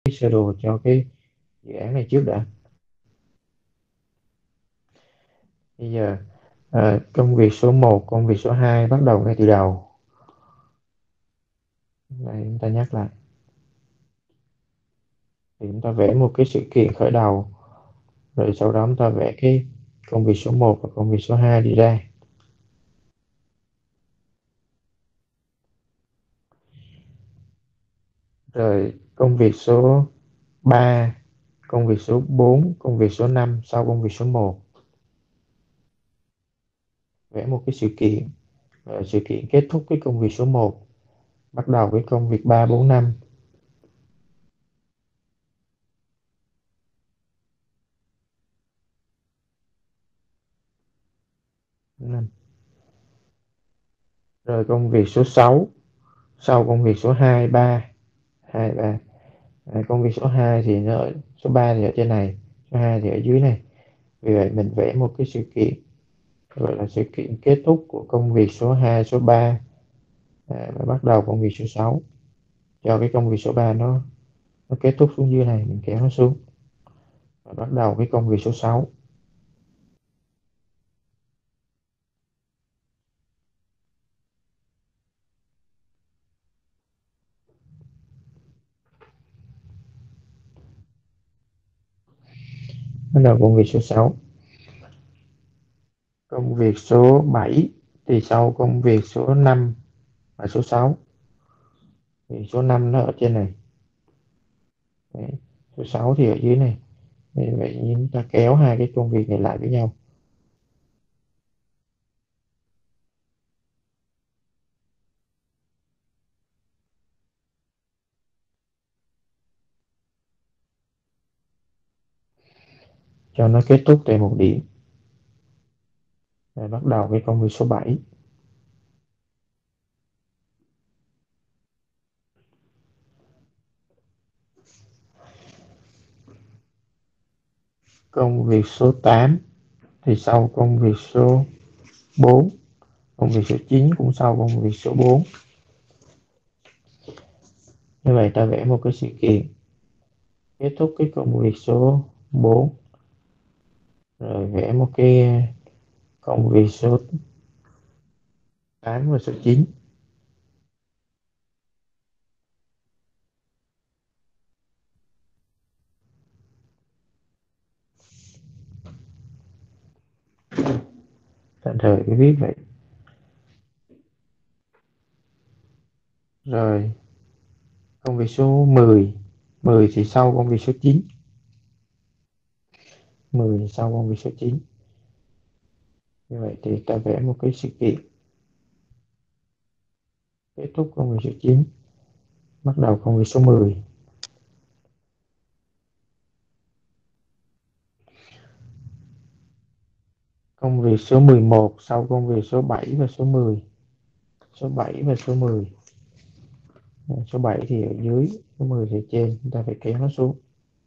sơ đồ cho cái dự án này trước đã. Bây giờ công việc số 1, công việc số 2 bắt đầu ngay từ đầu. Đây, chúng ta nhắc lại. Thì chúng ta vẽ một cái sự kiện khởi đầu, rồi sau đó chúng ta vẽ cái công việc số 1 và công việc số 2 đi ra. Rồi công việc số 3, công việc số 4, công việc số 5 sau công việc số 1. Vẽ một cái sự kiện, sự kiện kết thúc cái công việc số 1, bắt đầu với công việc 3, 4, 5. Rồi công việc số 6 sau công việc số 2, 3, 2, 3. Công việc số 2 thì nó ở, số 3 thì ở trên này, số 2 thì ở dưới này. Vì vậy mình vẽ một cái sự kiện gọi là sự kiện kết thúc của công việc số 2, số 3, và bắt đầu công việc số 6. Cho cái công việc số 3 nó kết thúc xuống dưới này, mình kéo nó xuống và bắt đầu cái công việc số 6. Bắt đầu công việc số 6. Công việc số 7 thì sau công việc số 5 và số 6. Thì số 5 nó ở trên này. Đấy. Số 6 thì ở dưới này. Vậy chúng ta kéo hai cái công việc này lại với nhau. Cho nó kết thúc tại một điểm. Rồi bắt đầu cái công việc số 7. Công việc số 8 thì sau công việc số 4. Công việc số 9 cũng sau công việc số 4. Như vậy ta vẽ một cái sự kiện kết thúc cái công việc số 4. Rồi vẽ một cái công việc số 8 và số 9. Tạm thời cứ viết vậy. Rồi công việc số 10. 10 thì sau công việc số 9. 10 thì sau công việc số 9. Như vậy thì ta vẽ một cái sự kiện kết thúc công việc số 9, bắt đầu công việc số 10. Công việc số 11 sau công việc số 7 và số 10. Số 7 và số 10. Số 7 thì ở dưới, số 10 thì ở trên, chúng ta phải kéo nó xuống.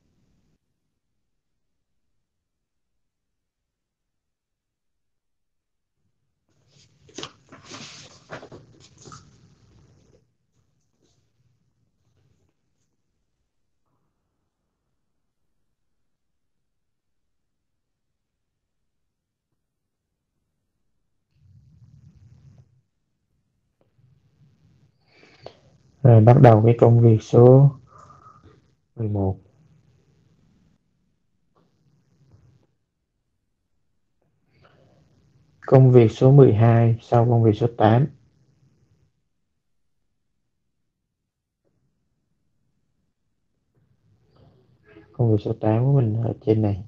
Rồi bắt đầu cái công việc số 11. Công việc số 12 sau công việc số 8. Công việc số 8 của mình ở trên này.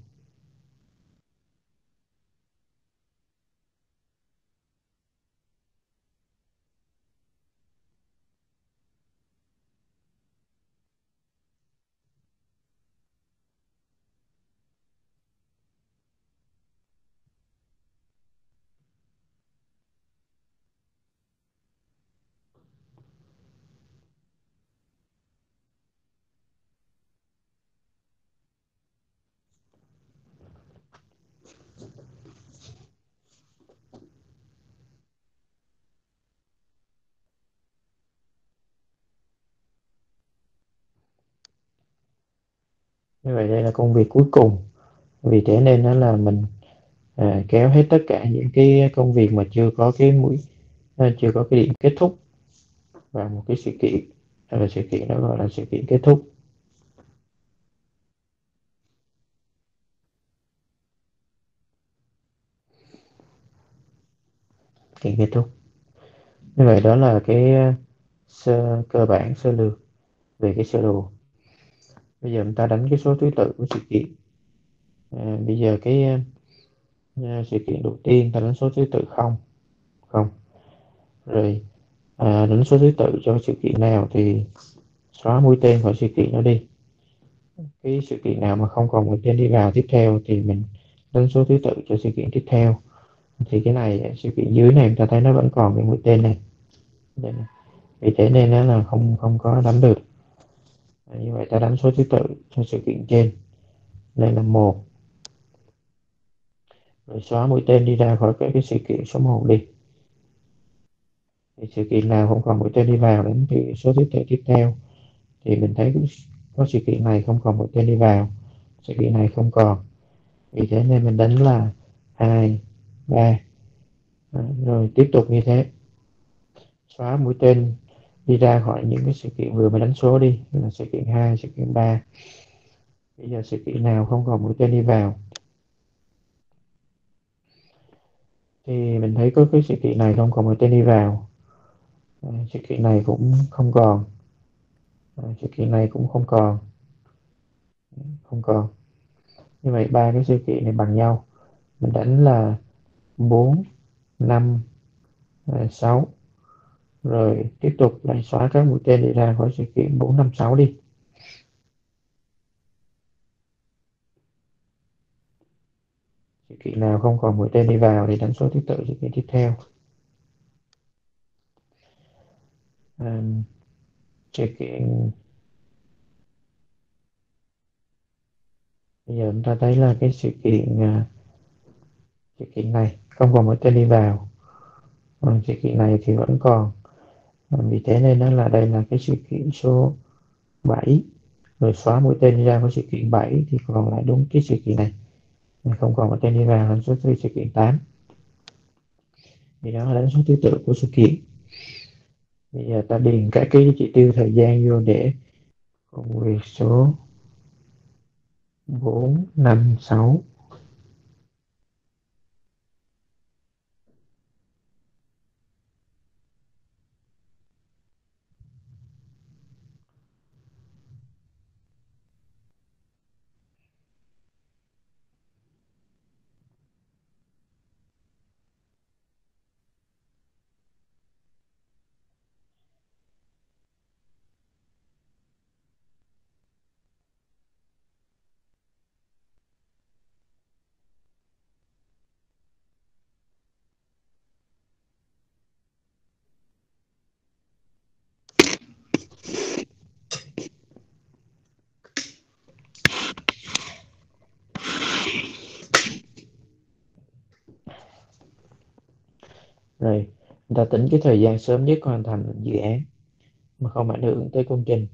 Như vậy đây là công việc cuối cùng, vì thế nên nó là mình kéo hết tất cả những cái công việc mà chưa có cái chưa có cái điểm kết thúc vào một cái sự kiện, hay là sự kiện đó gọi là sự kiện kết thúc. Sự kiện kết thúc. Như vậy đó là cái cơ bản sơ lược về cái sơ đồ. Bây giờ chúng ta đánh cái số thứ tự của sự kiện. Bây giờ cái sự kiện đầu tiên ta đánh số thứ tự không, không, rồi đánh số thứ tự cho sự kiện nào thì xóa mũi tên khỏi sự kiện đó đi. Cái sự kiện nào mà không còn mũi tên đi vào tiếp theo thì mình đánh số thứ tự cho sự kiện tiếp theo. Thì cái này sự kiện dưới này chúng ta thấy nó vẫn còn cái mũi tên này, vì thế nên nó là không không có đánh được. Như vậy ta đánh số thứ tự cho sự kiện trên, đây là 1, rồi xóa mũi tên đi ra khỏi cái sự kiện số 1 đi. Thì sự kiện nào không còn mũi tên đi vào đến thì số thứ tự tiếp theo thì mình thấy có sự kiện này không còn mũi tên đi vào, sự kiện này không còn, vì thế nên mình đánh là 2, 3. Rồi tiếp tục như thế, xóa mũi tên đi ra khỏi những cái sự kiện vừa mới đánh số đi, là sự kiện 2, sự kiện 3. Bây giờ sự kiện nào không còn mũi tên đi vào thì mình thấy có cái sự kiện này không còn mũi tên đi vào, sự kiện này cũng không còn, sự kiện này cũng không còn, không còn. Như vậy ba cái sự kiện này bằng nhau, mình đánh là 4, 5, 6. Rồi tiếp tục lại xóa các mũi tên đi ra khỏi sự kiện 4, 5, 6 đi. Sự kiện nào không còn mũi tên đi vào thì đánh số thứ tự sự kiện tiếp theo. Sự kiện bây giờ chúng ta thấy là cái sự kiện này không còn mũi tên đi vào, còn sự kiện này thì vẫn còn. Vì thế nên nó là đây là cái sự kiện số 7, rồi xóa mũi tên đi ra của sự kiện 7 thì còn lại đúng cái sự kiện này, không còn mũi tên đi vào là số sự kiện 8. Thì đó là số thứ tự của sự kiện. Bây giờ ta điền các cái chỉ tiêu thời gian vô để công việc số 4, 5, 6. Rồi chúng ta tính cái thời gian sớm nhất hoàn thành dự án mà không ảnh hưởng tới công trình.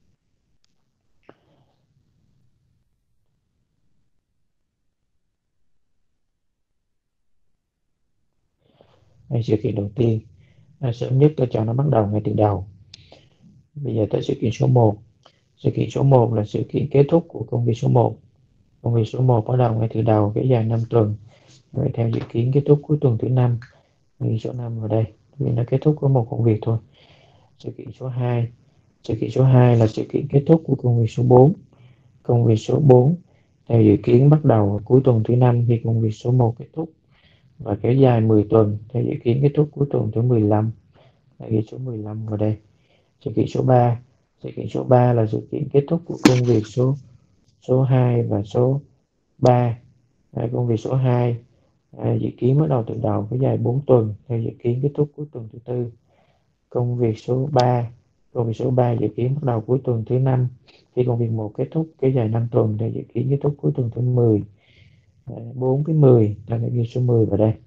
Đây, sự kiện đầu tiên sớm nhất tôi cho nó bắt đầu ngay từ đầu. Bây giờ tới sự kiện số 1. Sự kiện số 1 là sự kiện kết thúc của công việc số 1. Công việc số 1 bắt đầu ngay từ đầu, kéo dài 5 tuần. Vậy theo dự kiến kết thúc cuối tuần thứ 5. Công việc số 5 vào đây, vì nó kết thúc có một công việc thôi. Sự kiện số 2. Sự kiện số 2 là sự kiện kết thúc của công việc số 4. Công việc số 4 theo dự kiến bắt đầu cuối tuần thứ 5 khi công việc số 1 kết thúc và kéo dài 10 tuần, theo dự kiến kết thúc cuối tuần thứ 15. Ghi số 15 vào đây. Sự kiện số 3. Sự kiện số 3 là sự kiện kết thúc của công việc số 2 và số 3. Công việc số 2 dự kiến bắt đầu từ đầu kéo dài 4 tuần, theo dự kiến kết thúc cuối tuần thứ 4. Công việc số 3. Công việc số 3 dự kiến bắt đầu cuối tuần thứ 5 khi công việc 1 kết thúc, kéo dài 5 tuần, theo dự kiến kết thúc cuối tuần thứ 10. 4 cái 10 ta sẽ ghi số 10 vào đây.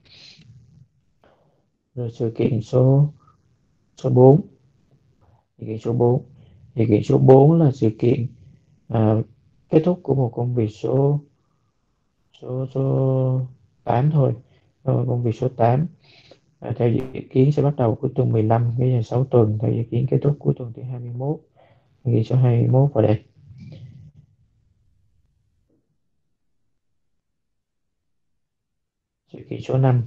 Rồi sự kiện số 4. Sự kiện số 4. Sự kiện số 4 là sự kiện kết thúc của một công việc số số 8 thôi. Công việc số 8 theo dự kiến sẽ bắt đầu cuối tuần 15, cái ngày 6 tuần, theo dự kiến kết thúc cuối tuần thứ 21, ghi số 21 vào đây. Sự kiện số 5.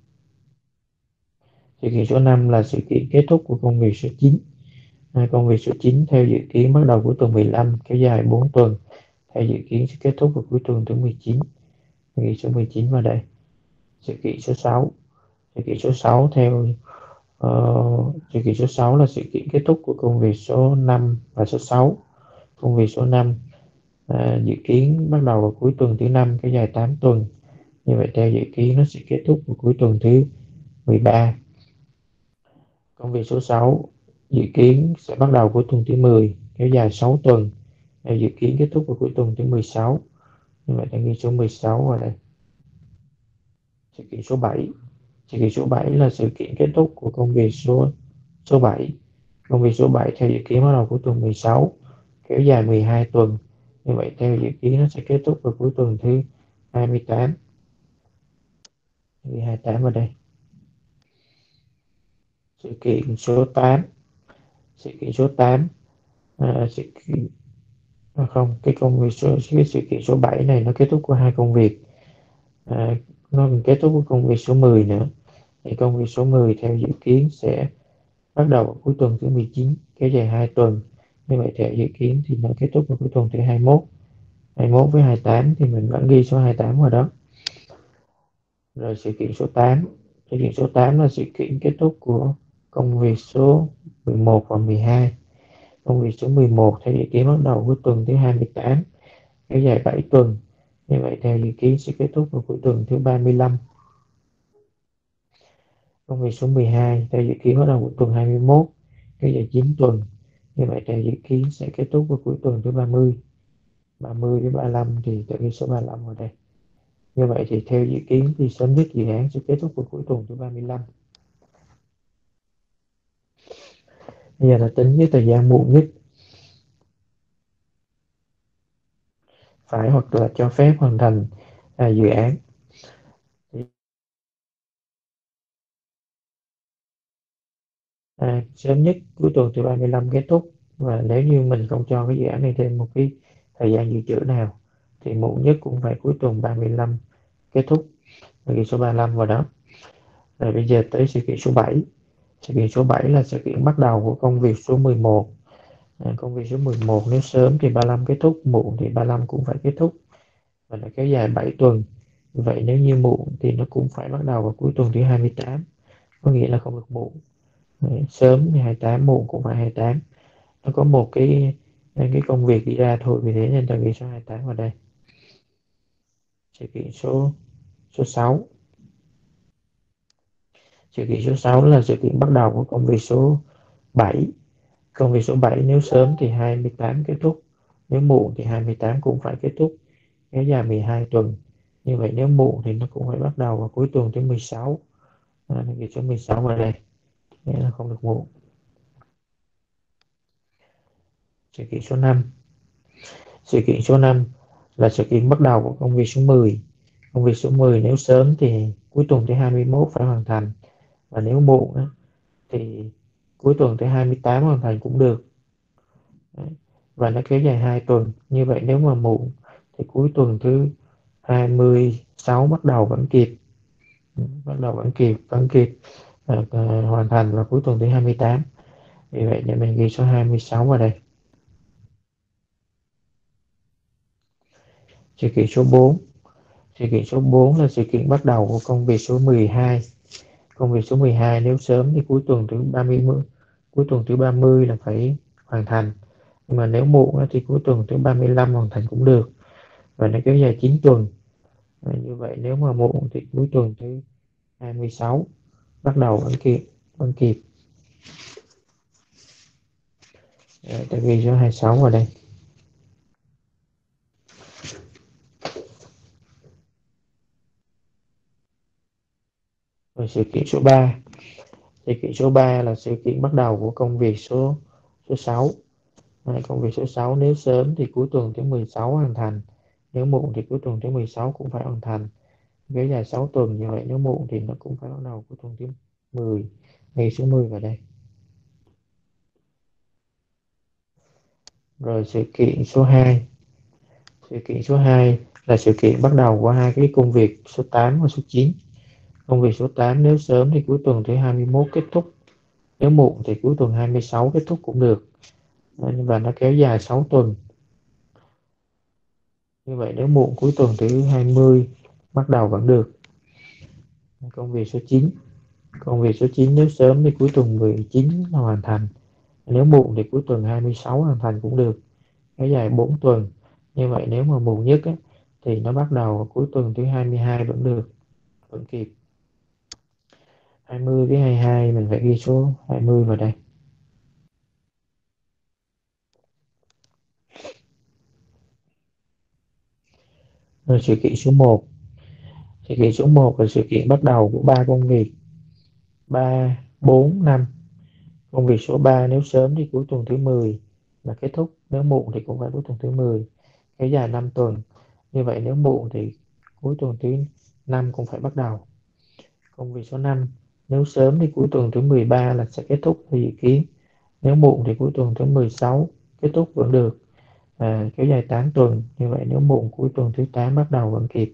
Sự kiện số 5 là sự kiện kết thúc của công việc số 9. Công việc số 9 theo dự kiến bắt đầu cuối tuần 15, kéo dài 4 tuần, theo dự kiến sẽ kết thúc vào cuối tuần thứ 19, ghi số 19 vào đây. Sự kiện số 6. Sự kiện số 6 theo sự kiện số 6 là sự kiện kết thúc của công việc số 5 và số 6. Công việc số 5 dự kiến bắt đầu vào cuối tuần thứ 5, kéo dài 8 tuần. Như vậy theo dự kiến nó sẽ kết thúc vào cuối tuần thứ 13. Công việc số 6 dự kiến sẽ bắt đầu cuối tuần thứ 10, kéo dài 6 tuần. Theo dự kiến kết thúc vào cuối tuần thứ 16. Như vậy ta ghi số 16 vào đây. Sự kiện số 7. Sự kiện số 7 là sự kiện kết thúc của công việc số 7. Công việc số 7 theo dự kiến bắt đầu cuối tuần 16, kéo dài 12 tuần. Như vậy theo dự kiến nó sẽ kết thúc vào cuối tuần thứ 28. Ghi 28 vào đây. Sự kiện số 8. Sự kiện số 8 sự kiện không, cái sự kiện số 7 này nó kết thúc của hai công việc. Nó còn kết thúc của công việc số 10 nữa. Thì công việc số 10 theo dự kiến sẽ bắt đầu vào cuối tuần thứ 19, kéo dài 2 tuần. Như vậy theo dự kiến thì nó kết thúc vào cuối tuần thứ 21. 21 với 28 thì mình vẫn ghi số 28 vào đó. Rồi sự kiện số 8. Sự kiện số 8 là sự kiện kết thúc của công việc số 11 và 12. Công việc số 11 theo dự kiến bắt đầu cuối tuần thứ 28, kéo dài 7 tuần. Như vậy theo dự kiến sẽ kết thúc vào cuối tuần thứ 35. Công việc số 12 theo dự kiến bắt đầu cuối tuần 21, kéo dài 9 tuần. Như vậy theo dự kiến sẽ kết thúc vào cuối tuần thứ 30. 30 đến 35 thì tự ghi số 35 vào đây. Như vậy thì theo dự kiến thì sớm nhất dự án sẽ kết thúc vào cuối tuần thứ 35. Bây giờ là tính với thời gian muộn nhất phải hoặc là cho phép hoàn thành dự án. Sớm nhất cuối tuần thứ 35 kết thúc, và nếu như mình không cho cái dự án này thêm một cái thời gian dự trữ nào thì muộn nhất cũng phải cuối tuần 35 kết thúc, ghi số 35 vào đó. Rồi bây giờ tới sự kiện số 7. Sự kiện số 7 là sự kiện bắt đầu của công việc số 11. Công việc số 11 nếu sớm thì 35 kết thúc, muộn thì 35 cũng phải kết thúc, và nó kéo dài 7 tuần. Vậy nếu như muộn thì nó cũng phải bắt đầu vào cuối tuần thứ 28, có nghĩa là không được muộn. Sớm thì 28, muộn cũng phải 28. Nó có một cái công việc đi ra thôi, vì thế nên ta ghi số 28 vào đây. Sự kiện số 6. Sự kiện số 6 là sự kiện bắt đầu của công việc số 7. Công việc số 7 nếu sớm thì 28 kết thúc, nếu muộn thì 28 cũng phải kết thúc, kéo dài 12 tuần. Như vậy nếu muộn thì nó cũng phải bắt đầu vào cuối tuần thứ 16. Ghi số 16 vào đây, nghĩa là không được muộn. Sự kiện số 5. Sự kiện số 5 là sự kiện bắt đầu của công việc số 10. Công việc số 10 nếu sớm thì cuối tuần thứ 21 phải hoàn thành, và nếu muộn thì cuối tuần thứ 28 hoàn thành cũng được. Và nó kéo dài 2 tuần. Như vậy nếu mà muộn thì cuối tuần thứ 26 bắt đầu vẫn kịp. Vẫn kịp hoàn thành vào cuối tuần thứ 28. Vì vậy để mình ghi số 26 vào đây. Sự kiện số 4. Sự kiện số 4 là sự kiện bắt đầu của công việc số 12. Công việc số 12 nếu sớm thì cuối tuần thứ 30 là phải hoàn thành. Nhưng mà nếu muộn thì cuối tuần thứ 35 hoàn thành cũng được. Và nó kéo dài 9 tuần. Như vậy nếu mà muộn thì cuối tuần thứ 26 bắt đầu vẫn kịp. Ta ghi số 26 vào đây. Rồi sự kiện số 3. Sự kiện số 3 là sự kiện bắt đầu của công việc số 6. Công việc số 6, nếu sớm thì cuối tuần thứ 16 hoàn thành, nếu muộn thì cuối tuần thứ 16 cũng phải hoàn thành, kéo dài 6 tuần. Như vậy nếu muộn thì nó cũng phải bắt đầu cuối tuần thứ 10, ghi số 10 vào đây. Rồi sự kiện số 2. Sự kiện số 2 là sự kiện bắt đầu của hai cái công việc số 8 và số 9. Công việc số 8 nếu sớm thì cuối tuần thứ 21 kết thúc, nếu muộn thì cuối tuần 26 kết thúc cũng được, và nó kéo dài 6 tuần. Như vậy nếu muộn cuối tuần thứ 20 bắt đầu vẫn được. Công việc số 9. Công việc số 9 nếu sớm thì cuối tuần 19 là hoàn thành, nếu muộn thì cuối tuần 26 hoàn thành cũng được, kéo dài 4 tuần. Như vậy nếu mà muộn nhất á, thì nó bắt đầu cuối tuần thứ 22 vẫn được, vẫn kịp. 20 với 22 mình phải ghi số 20 vào đây. Rồi sự kiện số 1. Sự kiện số 1 là sự kiện bắt đầu của 3 công việc 3, 4, 5. Công việc số 3 nếu sớm thì cuối tuần thứ 10 là kết thúc, nếu muộn thì cũng phải cuối tuần thứ 10, kéo dài 5 tuần. Như vậy nếu muộn thì cuối tuần thứ 5 cũng phải bắt đầu. Công việc số 5 nếu sớm thì cuối tuần thứ 13 là sẽ kết thúc theo dự kiến, nếu muộn thì cuối tuần thứ 16 kết thúc vẫn được, kéo dài 8 tuần. Như vậy nếu muộn cuối tuần thứ 8 bắt đầu vẫn kịp,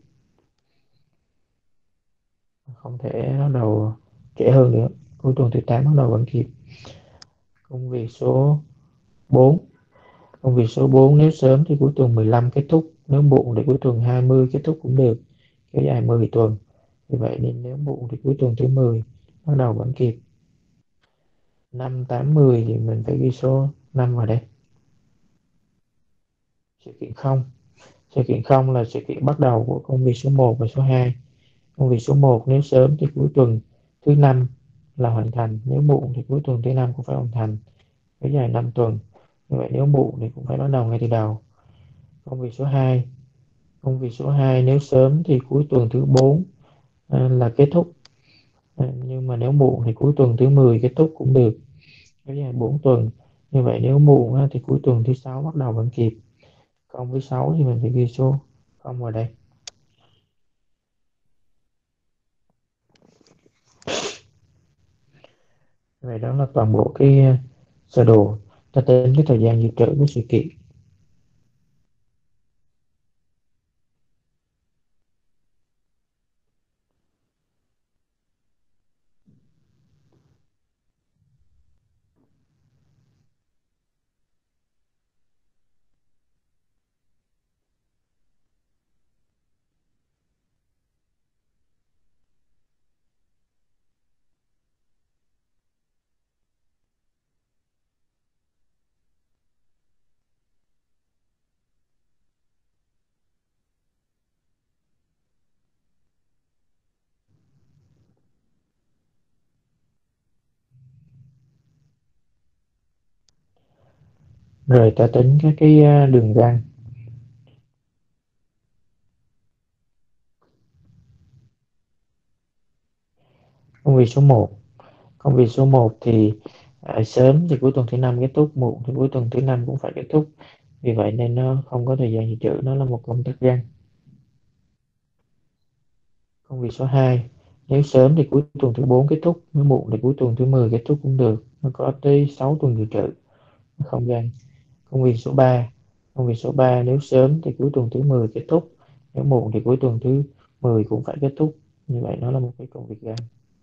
không thể bắt đầu trễ hơn nữa, cuối tuần thứ 8 bắt đầu vẫn kịp. Công việc số 4. Công việc số 4 nếu sớm thì cuối tuần 15 kết thúc, nếu muộn thì cuối tuần 20 kết thúc cũng được, kéo dài 10 tuần. Vì vậy nên nếu muộn thì cuối tuần thứ 10 bắt đầu vẫn kịp. 5, 8, 10 thì mình phải ghi số 5 vào đây. Sự kiện không. Sự kiện không là sự kiện bắt đầu của công việc số 1 và số 2. Công việc số 1 nếu sớm thì cuối tuần thứ 5 là hoàn thành, nếu muộn thì cuối tuần thứ 5 cũng phải hoàn thành, kéo dài 5 tuần. Như vậy nếu muộn thì cũng phải bắt đầu ngay từ đầu. Công việc số 2. Công việc số 2 nếu sớm thì cuối tuần thứ 4 là kết thúc, nhưng mà nếu muộn thì cuối tuần thứ 10 kết thúc cũng được, kéo dài 4 tuần. Như vậy nếu muộn thì cuối tuần thứ 6 bắt đầu vẫn kịp. Cộng với 6 thì mình phải ghi số 0 vào đây. Vậy đó là toàn bộ cái sơ đồ ta tính cái thời gian dự trữ của sự kiện. Rồi ta tính các cái đường găng. Công việc số 1. Công việc số 1 thì sớm thì cuối tuần thứ 5 kết thúc, muộn thì cuối tuần thứ 5 cũng phải kết thúc. Vì vậy nên nó không có thời gian dự trữ, nó là một công thức găng. Công việc số 2. Nếu sớm thì cuối tuần thứ 4 kết thúc, nếu muộn thì cuối tuần thứ 10 kết thúc cũng được. Nó có tới 6 tuần dự trữ, nó không găng. Công việc số 3. Công việc số 3 nếu sớm thì cuối tuần thứ 10 kết thúc, nếu muộn thì cuối tuần thứ 10 cũng phải kết thúc. Như vậy nó là một cái công việc găng.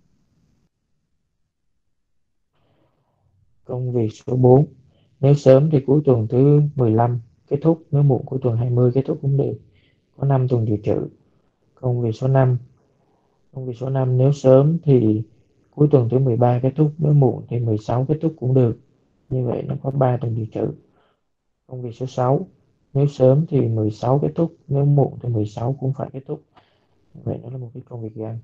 Công việc số 4. Nếu sớm thì cuối tuần thứ 15 kết thúc, nếu muộn cuối tuần 20 kết thúc cũng được. Có 5 tuần dự trữ. Công việc số 5. Công việc số 5 nếu sớm thì cuối tuần thứ 13 kết thúc, nếu muộn thì 16 kết thúc cũng được. Như vậy nó có 3 tuần dự trữ. Công việc số 6. Nếu sớm thì 16 kết thúc, nếu muộn thì 16 cũng phải kết thúc. Như vậy nó là một cái công việc găng.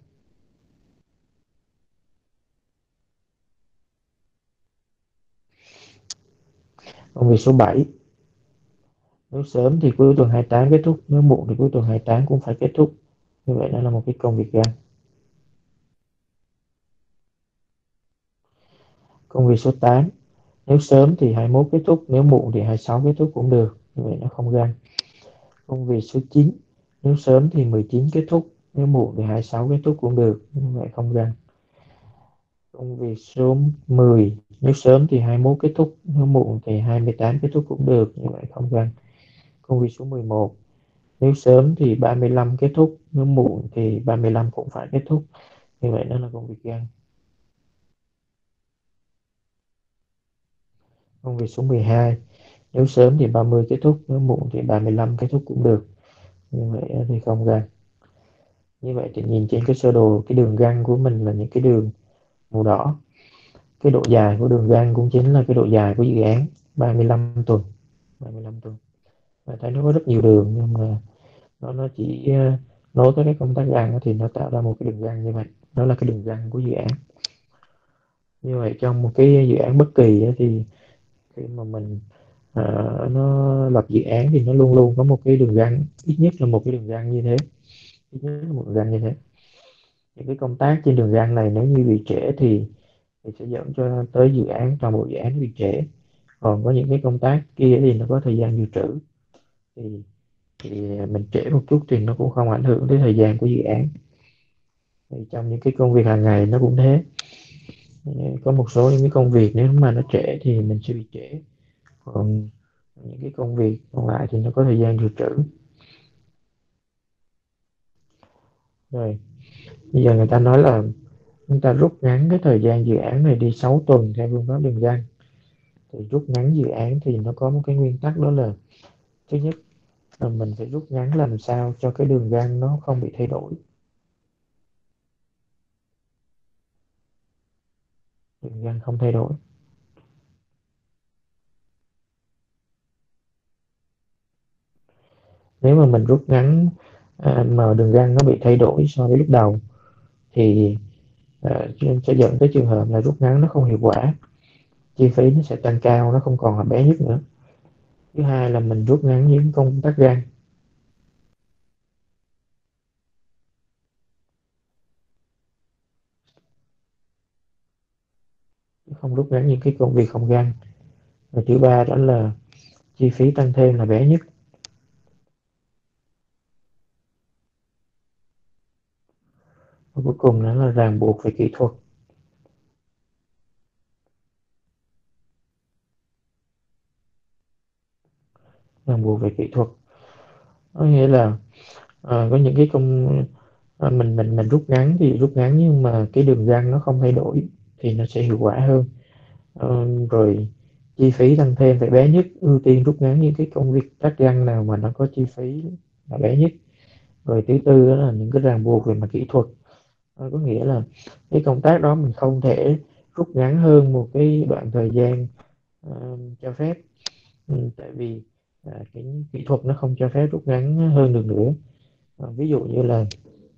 Công việc số 7. Nếu sớm thì cuối tuần 28 kết thúc, nếu muộn thì cuối tuần 28 cũng phải kết thúc. Như vậy nó là một cái công việc găng. Công việc số 8. Nếu sớm thì 21 kết thúc, nếu muộn thì 26 kết thúc cũng được, như vậy nó không găng. Công việc số 9, nếu sớm thì 19 kết thúc, nếu muộn thì 26 kết thúc cũng được, như vậy không găng. Công việc số 10, nếu sớm thì 21 kết thúc, nếu muộn thì 28 kết thúc cũng được, như vậy không găng. Công việc số 11, nếu sớm thì 35 kết thúc, nếu muộn thì 35 cũng phải kết thúc, như vậy đó là công việc găng. Công việc số 12, nếu sớm thì 30 kết thúc, nếu muộn thì 35 kết thúc cũng được, như vậy thì không găng. Như vậy thì nhìn trên cái sơ đồ, cái đường găng của mình là những cái đường màu đỏ. Cái độ dài của đường găng cũng chính là cái độ dài của dự án, 35 tuần. 35 tuần. Và thấy nó có rất nhiều đường, nhưng mà nó chỉ nối tới cái công tắc găng thì nó tạo ra một cái đường găng như vậy. Đó là cái đường găng của dự án. Như vậy trong một cái dự án bất kỳ thì khi mà mình nó lập dự án thì nó luôn luôn có một cái đường găng, ít nhất là một cái đường găng như thế, ít nhất là một đường găng như thế. Những cái công tác trên đường găng này nếu như bị trễ thì sẽ dẫn cho tới dự án, toàn bộ dự án bị trễ. Còn có những cái công tác kia thì nó có thời gian dự trữ, thì, thì mình trễ một chút thì nó cũng không ảnh hưởng tới thời gian của dự án. Thì trong những cái công việc hàng ngày nó cũng thế. Có một số những cái công việc nếu mà nó trễ thì mình sẽ bị trễ, còn những cái công việc còn lại thì nó có thời gian dự trữ. Rồi bây giờ người ta nói là chúng ta rút ngắn cái thời gian dự án này đi 6 tuần theo phương pháp đường găng. Thì rút ngắn dự án thì nó có một cái nguyên tắc, đó là thứ nhất là mình phải rút ngắn làm sao cho cái đường găng nó không bị thay đổi. Đường găng không thay đổi. Nếu mà mình rút ngắn mà đường găng nó bị thay đổi so với lúc đầu thì sẽ dẫn tới trường hợp là rút ngắn nó không hiệu quả, chi phí nó sẽ tăng cao, nó không còn là bé nhất nữa. Thứ hai là mình rút ngắn những công tắc găng, không rút ngắn những cái công việc không găng. Và thứ ba đó là chi phí tăng thêm là bé nhất. Và cuối cùng đó là ràng buộc về kỹ thuật. Ràng buộc về kỹ thuật có nghĩa là có những cái mình rút ngắn thì rút ngắn, nhưng mà cái đường găng nó không thay đổi thì nó sẽ hiệu quả hơn. Rồi chi phí tăng thêm phải bé nhất, ưu tiên rút ngắn những cái công việc cắt găng nào mà nó có chi phí là bé nhất. Rồi thứ tư đó là những cái ràng buộc về mặt kỹ thuật. Có nghĩa là cái công tác đó mình không thể rút ngắn hơn một cái đoạn thời gian cho phép. Tại vì cái kỹ thuật nó không cho phép rút ngắn hơn được nữa. Ví dụ như là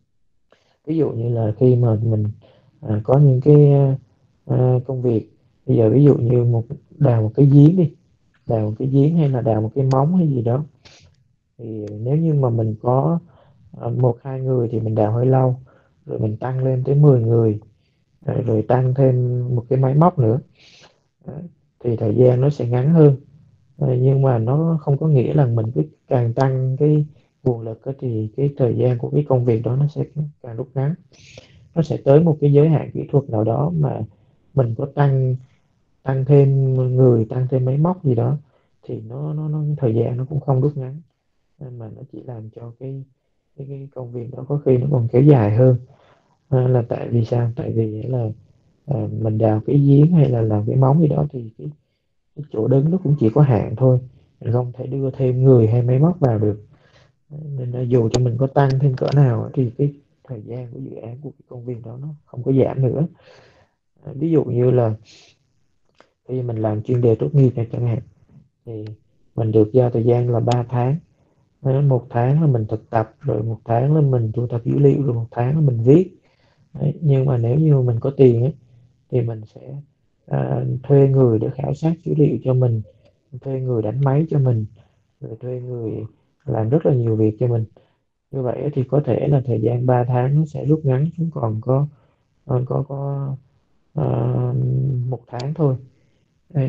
khi mà mình có những cái công việc, bây giờ ví dụ như đào một cái giếng đi, đào một cái giếng hay là đào một cái móng hay gì đó, thì nếu như mà mình có một hai người thì mình đào hơi lâu, rồi mình tăng lên tới 10 người, rồi tăng thêm một cái máy móc nữa. Đấy, thì thời gian nó sẽ ngắn hơn. Nhưng mà nó không có nghĩa là mình cứ càng tăng cái nguồn lực thì cái thời gian của cái công việc đó nó sẽ càng rút ngắn. Nó sẽ tới một cái giới hạn kỹ thuật nào đó mà mình có tăng tăng thêm người, tăng thêm máy móc gì đó thì nó thời gian nó cũng không rút ngắn, nên mà nó chỉ làm cho cái công việc đó có khi nó còn kéo dài hơn. Là tại vì sao? Tại vì là mình đào cái giếng hay là làm cái móng gì đó thì cái chỗ đứng nó cũng chỉ có hạn thôi, mình không thể đưa thêm người hay máy móc vào được. Nên là dù cho mình có tăng thêm cỡ nào thì cái thời gian của dự án, của cái công việc đó nó không có giảm nữa. Ví dụ như là khi mình làm chuyên đề tốt nghiệp này chẳng hạn, thì mình được giao thời gian là 3 tháng. Một tháng là mình thực tập, rồi một tháng là mình thu thập dữ liệu, rồi một tháng là mình viết. Đấy. Nhưng mà nếu như mình có tiền ấy, thì mình sẽ thuê người để khảo sát dữ liệu cho mình, thuê người đánh máy cho mình, rồi thuê người làm rất là nhiều việc cho mình. Như vậy thì có thể là thời gian 3 tháng nó sẽ rút ngắn xuống còn có 1 tháng thôi. Đấy.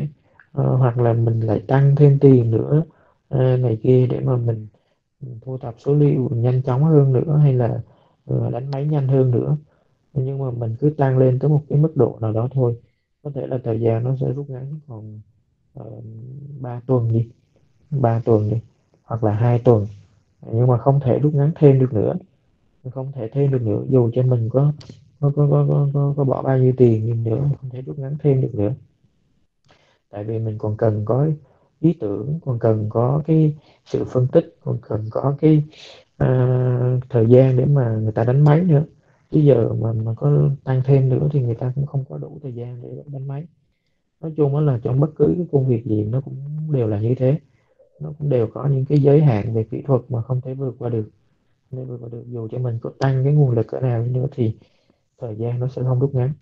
hoặc là mình lại tăng thêm tiền nữa này kia để mà mình thu thập số liệu nhanh chóng hơn nữa, hay là đánh máy nhanh hơn nữa. Nhưng mà mình cứ tăng lên tới một cái mức độ nào đó thôi, có thể là thời gian nó sẽ rút ngắn còn 3 tuần đi, 3 tuần đi, hoặc là 2 tuần, nhưng mà không thể rút ngắn thêm được nữa, không thể thêm được nữa, dù cho mình có bỏ bao nhiêu tiền nhưng nữa không thể rút ngắn thêm được nữa. Tại vì mình còn cần có ý tưởng, còn cần có cái sự phân tích, còn cần có cái thời gian để mà người ta đánh máy nữa. Chứ giờ mà có tăng thêm nữa thì người ta cũng không có đủ thời gian để đánh máy. Nói chung là trong bất cứ cái công việc gì nó cũng đều là như thế, nó cũng đều có những cái giới hạn về kỹ thuật mà không thể vượt qua được. Nên vượt qua được, dù cho mình có tăng cái nguồn lực cỡ nào đi nữa thì thời gian nó sẽ không rút ngắn.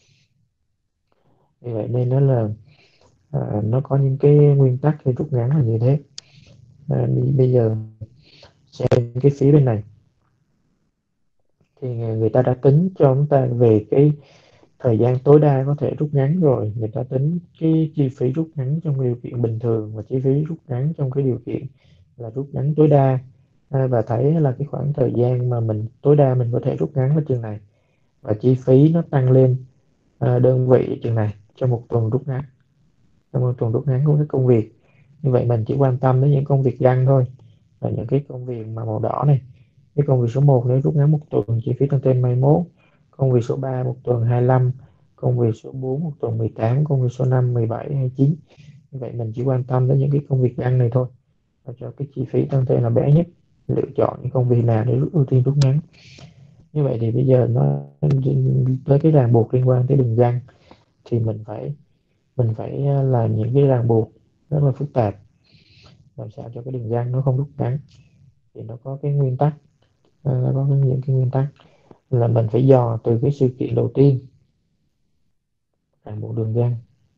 Vì vậy nên nó là nó có những cái nguyên tắc để rút ngắn là như thế. Bây giờ xem cái phía bên này thì người ta đã tính cho chúng ta về cái thời gian tối đa có thể rút ngắn rồi. Người ta tính cái chi phí rút ngắn trong điều kiện bình thường và chi phí rút ngắn trong cái điều kiện là rút ngắn tối đa. Và thấy là cái khoảng thời gian mà mình tối đa mình có thể rút ngắn ở chừng này, và chi phí nó tăng lên đơn vị chừng này cho một tuần rút ngắn, trong một tuần rút ngắn của cái công việc. Như vậy mình chỉ quan tâm đến những công việc găng thôi, là những cái công việc mà màu đỏ này. Cái công việc số 1 nếu rút ngắn một tuần chi phí tăng thêm 21, công việc số 3 một tuần 25, công việc số 4 một tuần 18, công việc số 5 17 29. Như vậy mình chỉ quan tâm đến những cái công việc găng này thôi, và cho cái chi phí tăng thêm là bé nhất, lựa chọn những công việc nào để ưu tiên rút ngắn. Như vậy thì bây giờ nó tới cái ràng buộc liên quan tới đường găng thì mình phải làm những cái ràng buộc rất là phức tạp, làm sao cho cái đường găng nó không rút ngắn. Thì nó có cái nguyên tắc, nó có những cái nguyên tắc là mình phải dò từ cái sự kiện đầu tiên, ràng buộc đường găng.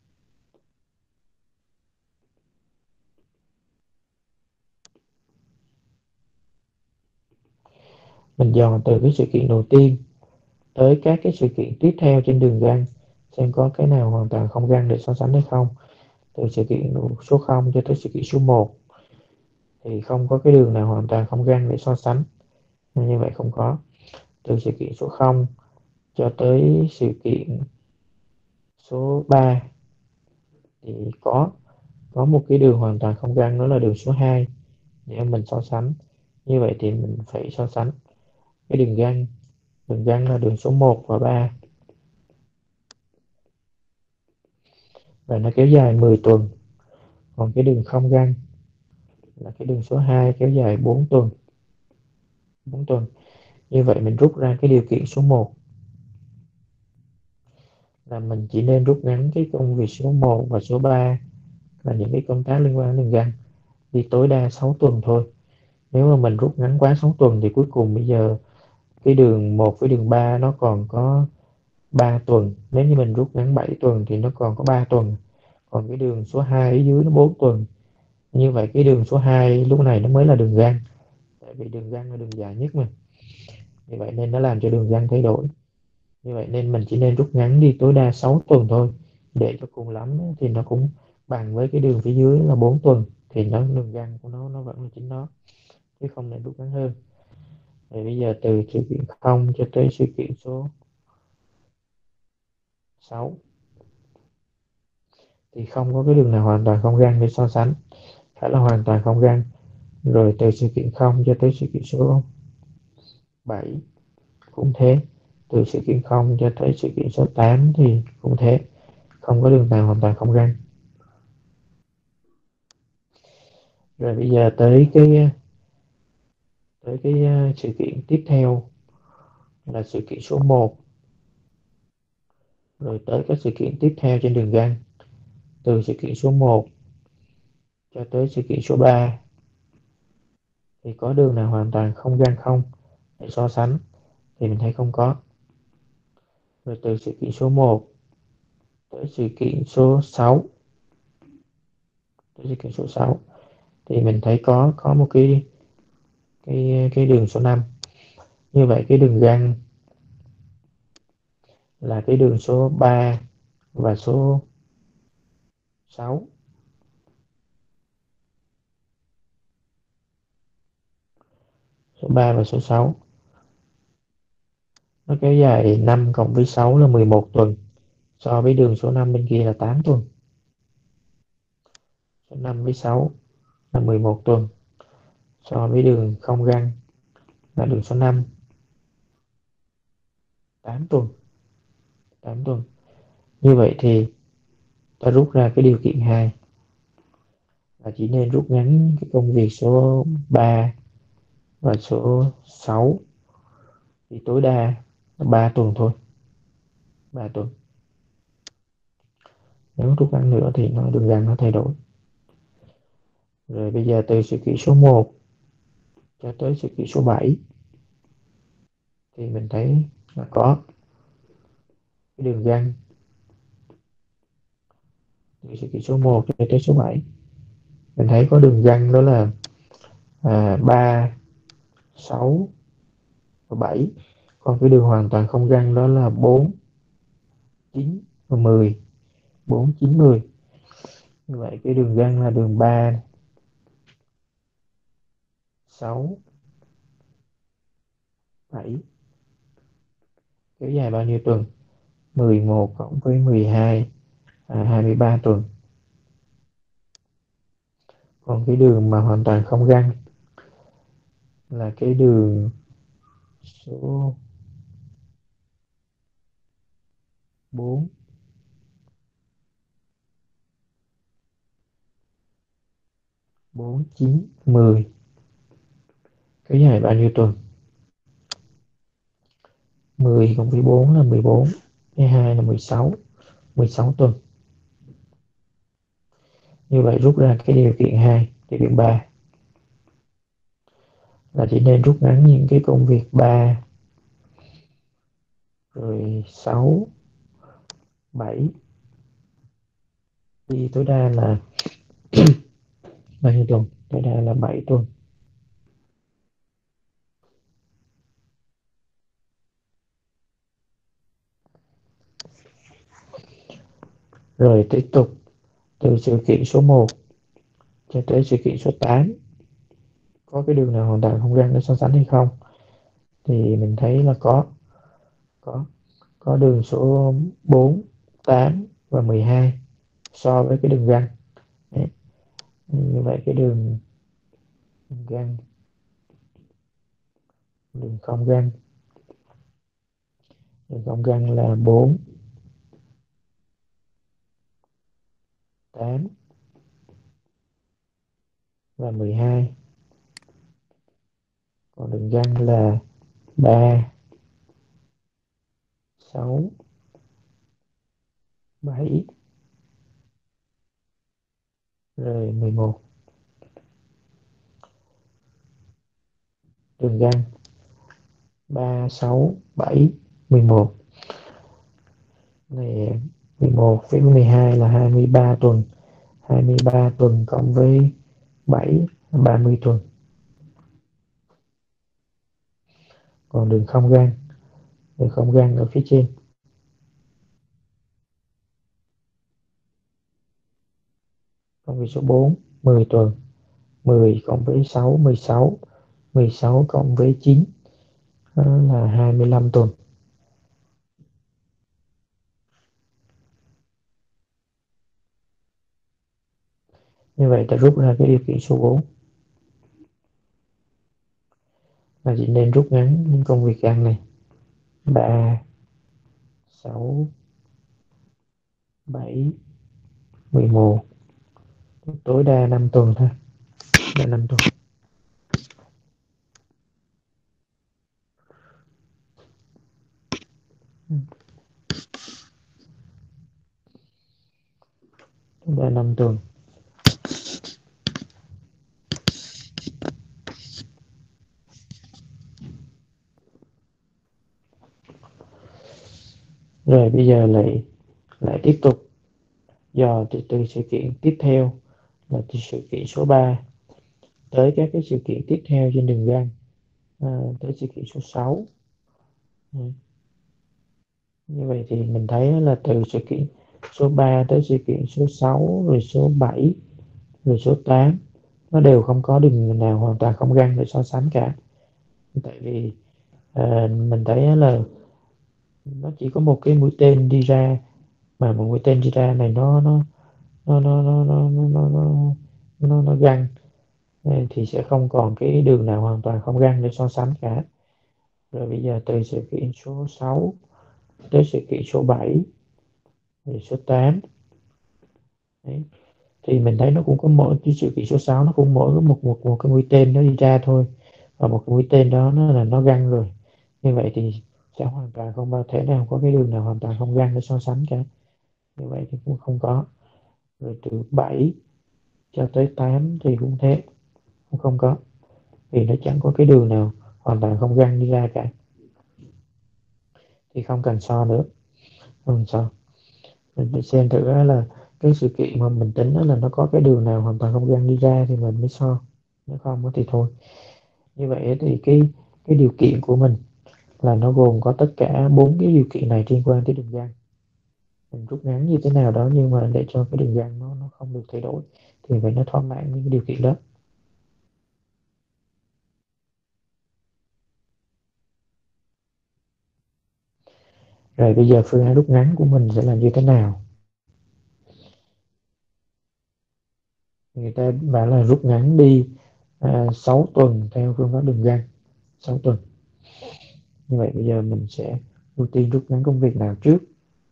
Mình dò từ cái sự kiện đầu tiên tới các cái sự kiện tiếp theo trên đường găng, xem có cái nào hoàn toàn không găng để so sánh hay không. Từ sự kiện số 0 cho tới sự kiện số 1 thì không có cái đường nào hoàn toàn không găng để so sánh, như vậy không có. Từ sự kiện số 0 cho tới sự kiện số 3 thì có một cái đường hoàn toàn không găng, đó là đường số 2 để mình so sánh. Như vậy thì mình phải so sánh cái đường găng là đường số 1 và 3, và nó kéo dài 10 tuần. Còn cái đường không găng là cái đường số 2 kéo dài 4 tuần. 4 tuần. Như vậy mình rút ra cái điều kiện số 1 là mình chỉ nên rút ngắn cái công việc số 1 và số 3 là những cái công tác liên quan đến đường găng đi tối đa 6 tuần thôi. Nếu mà mình rút ngắn quá 6 tuần thì cuối cùng bây giờ cái đường 1 với đường 3 nó còn có 3 tuần. Nếu như mình rút ngắn 7 tuần thì nó còn có 3 tuần. Còn cái đường số 2 ở dưới nó 4 tuần. Như vậy cái đường số 2 lúc này nó mới là đường găng. Tại vì đường găng là đường dài nhất mà. Như vậy nên nó làm cho đường găng thay đổi. Như vậy nên mình chỉ nên rút ngắn đi tối đa 6 tuần thôi. Để cho cùng lắm thì nó cũng bằng với cái đường phía dưới là 4 tuần. Thì đường găng của nó vẫn là chính nó. Chứ không nên rút ngắn hơn. Thì bây giờ từ sự kiện 0 cho tới sự kiện số 6 thì không có cái đường nào hoàn toàn không găng để so sánh, phải là hoàn toàn không găng. Rồi từ sự kiện 0 cho tới sự kiện số 7 cũng thế, từ sự kiện 0 cho tới sự kiện số 8 thì cũng thế, không có đường nào hoàn toàn không găng. Rồi bây giờ tới cái sự kiện tiếp theo là sự kiện số 1, rồi tới các sự kiện tiếp theo trên đường găng. Từ sự kiện số 1 cho tới sự kiện số 3 thì có đường nào hoàn toàn không găng không để so sánh, thì mình thấy không có. Rồi từ sự kiện số 1 tới sự kiện số 6, tới sự kiện số 6 thì mình thấy có một cái đường số 5. Như vậy cái đường găng là cái đường số 3 và số 6. số 3 và số 6. Nó kéo dài 5 cộng với 6 là 11 tuần, so với đường số 5 bên kia là 8 tuần. Số 5 với 6 là 11 tuần, so với đường không găng là đường số 5 8 tuần. 8 tuần. Như vậy thì ta rút ra cái điều kiện 2 là chỉ nên rút ngắn cái công việc số 3 và số 6 thì tối đa là 3 tuần thôi. 3 tuần. Nếu rút ngắn nữa thì đường găng nó thay đổi. Rồi bây giờ từ sự kiện số 1 cho tới sự kiện số 7 thì mình thấy là có cái đường găng từ sự kiện số 1 cho tới số 7. Mình thấy có đường găng đó là 3, 6 và 7. Còn cái đường hoàn toàn không găng đó là 4, 9 và 10. 4, 9, 10. Như vậy cái đường găng là đường 3, 6, 7. Kéo dài bao nhiêu tuần? 11 cộng với 12 là 23 tuần. Còn cái đường mà hoàn toàn không găng là cái đường số 4, 4, 9, 10. Kéo dài bao nhiêu tuần? 10 cộng với 4 là 14, 12 là 16, 16 tuần. Như vậy rút ra cái điều kiện 2, điều kiện 3 là chỉ nên rút ngắn những cái công việc 3, rồi 6, 7 đi tối đa là bao nhiêu tuần? Tối đa là 7 tuần. Rồi tiếp tục từ sự kiện số 1 cho tới sự kiện số 8 có cái đường nào hoàn toàn không găng để so sánh hay không? Thì mình thấy là có đường số 4, 8 và 12 so với cái đường găng. Đấy. Như vậy cái đường găng, đường không găng, đường không găng là 4, 8 và 12. Còn đường găng là 3, 6, 7 rồi 11. Đường găng 3, 6, 7, 11 này, 11 với 12 là 23 tuần. 23 tuần cộng với 7 là 30 tuần. Còn đường không găng ở phía trên. Công việc số 4, 10 tuần. 10 cộng với 6, 16. 16 cộng với 9 là 25 tuần. Như vậy ta rút ra cái điều kiện số 4 là chỉ nên rút ngắn những công việc găng này. 3, 6, 7, 11. Tối đa 5 tuần thôi. Là 5 tuần. Tối đa 5 tuần. Rồi bây giờ lại tiếp tục dò từ sự kiện tiếp theo là từ sự kiện số 3 tới các cái sự kiện tiếp theo trên đường găng, tới sự kiện số 6. Như vậy thì mình thấy là từ sự kiện số 3 tới sự kiện số 6 rồi số 7 rồi số 8 nó đều không có đường nào hoàn toàn không găng để so sánh cả. Tại vì mình thấy là nó chỉ có một cái mũi tên đi ra, mà một mũi tên đi ra này nó găng, thì sẽ không còn cái đường nào hoàn toàn không găng để so sánh cả. Rồi bây giờ từ sự kiện số 6 tới sự kiện số 7 rồi số 8. Đấy. Thì mình thấy nó cũng có mỗi cái sự kiện số 6 nó cũng mỗi có một cái mũi tên nó đi ra thôi, và một cái mũi tên đó nó găng rồi. Như vậy thì sẽ hoàn toàn không bao thể nào có cái đường nào hoàn toàn không găng để so sánh cả. Như vậy thì cũng không có. Rồi từ 7 cho tới 8 thì cũng thế, cũng không có, vì nó chẳng có cái đường nào hoàn toàn không găng đi ra cả, thì không cần so nữa. Không cần so. Mình phải xem thử là cái sự kiện mà mình tính là nó có cái đường nào hoàn toàn không găng đi ra thì mình mới so, nếu không thì thôi. Như vậy thì cái điều kiện của mình là nó gồm có tất cả 4 cái điều kiện này liên quan tới đường găng. Mình rút ngắn như thế nào đó nhưng mà để cho cái đường găng nó không được thay đổi thì phải nó thỏa mãn những cái điều kiện đó. Rồi bây giờ phương án rút ngắn của mình sẽ là như thế nào? Người ta bảo là rút ngắn đi 6 tuần theo phương pháp đường găng, 6 tuần. Như vậy bây giờ mình sẽ ưu tiên rút ngắn công việc nào trước?